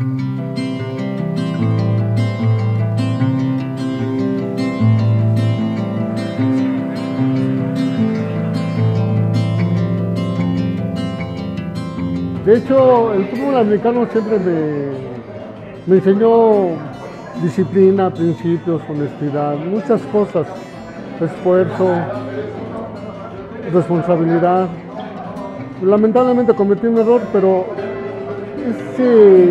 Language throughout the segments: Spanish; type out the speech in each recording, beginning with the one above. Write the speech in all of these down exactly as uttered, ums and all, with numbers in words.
De hecho, el fútbol americano siempre me, me enseñó disciplina, principios, honestidad, muchas cosas, esfuerzo, responsabilidad. Lamentablemente cometí un error, pero ese,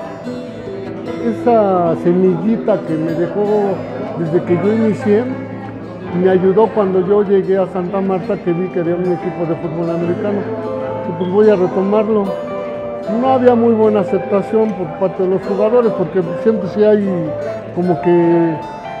esa semillita que me dejó desde que yo inicié, me ayudó cuando yo llegué a Santa Marta, que vi que había un equipo de fútbol americano. Y pues voy a retomarlo. No había muy buena aceptación por parte de los jugadores, porque siempre sí hay como que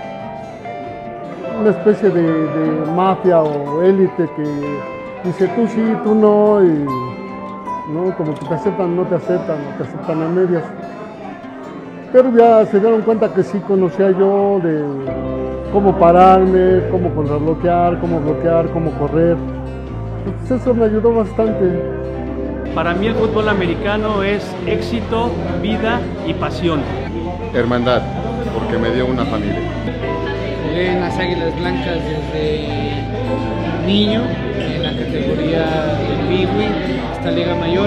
una especie de, de mafia o élite que dice tú sí, tú no, y ¿no? Como que te aceptan, no te aceptan, o te aceptan a medias. Pero ya se dieron cuenta que sí conocía yo de cómo pararme, cómo contrabloquear, cómo bloquear, cómo correr. Entonces eso me ayudó bastante. Para mí el fútbol americano es éxito, vida y pasión. Hermandad, porque me dio una familia. Jugué en las Águilas Blancas desde niño, en la categoría del Piwi, hasta Liga Mayor.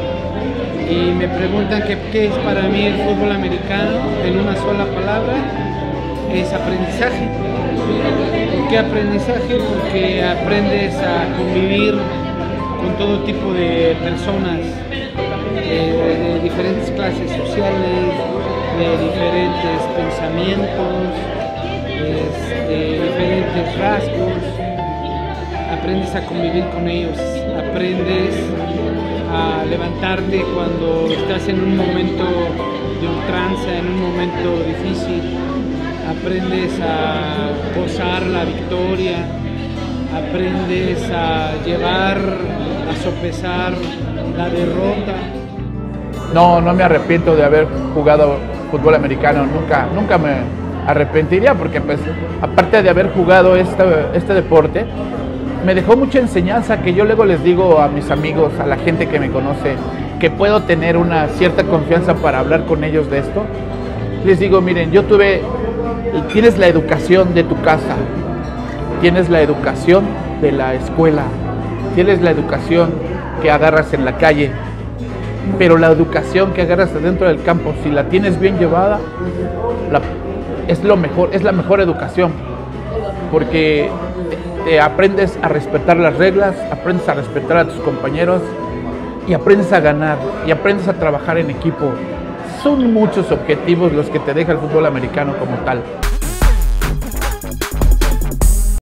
Y me preguntan que, qué es para mí el fútbol americano, en una sola palabra, es aprendizaje. ¿Por qué aprendizaje? Porque aprendes a convivir con todo tipo de personas, de, de diferentes clases sociales, de diferentes pensamientos, de diferentes rasgos. Aprendes a convivir con ellos, aprendes a levantarte cuando estás en un momento de ultranza, en un momento difícil. Aprendes a gozar la victoria, aprendes a llevar, a sopesar la derrota. No, no me arrepiento de haber jugado fútbol americano, nunca, nunca me arrepentiría, porque pues aparte de haber jugado este, este deporte, me dejó mucha enseñanza que yo luego les digo a mis amigos, a la gente que me conoce, que puedo tener una cierta confianza para hablar con ellos de esto. Les digo, miren, yo tuve, tienes la educación de tu casa, tienes la educación de la escuela, tienes la educación que agarras en la calle, pero la educación que agarras dentro del campo, si la tienes bien llevada, la, es lo mejor, es la mejor educación, porque te, te aprendes a respetar las reglas, aprendes a respetar a tus compañeros y aprendes a ganar y aprendes a trabajar en equipo. Son muchos objetivos los que te deja el fútbol americano como tal.